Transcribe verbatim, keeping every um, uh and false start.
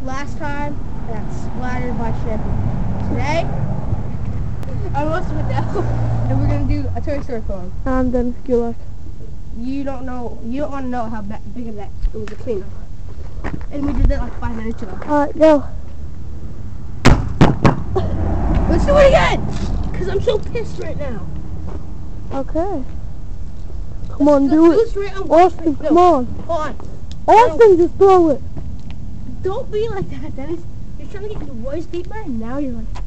last time, I got splattered by Chevy. Today, I'm Austin with Dell, and we're gonna do a Toy Story film. I'm done. Good luck. You don't know, you don't want to know how big of that it was a cleanup. And we did that like five minutes ago. Alright, go. Let's do it again! Because I'm so pissed right now. Okay. Come on, do it. Straight on Austin, come on. Hold on. Austin, just throw it. Don't be like that, Dennis. You're trying to get into voice paper, and now you're like...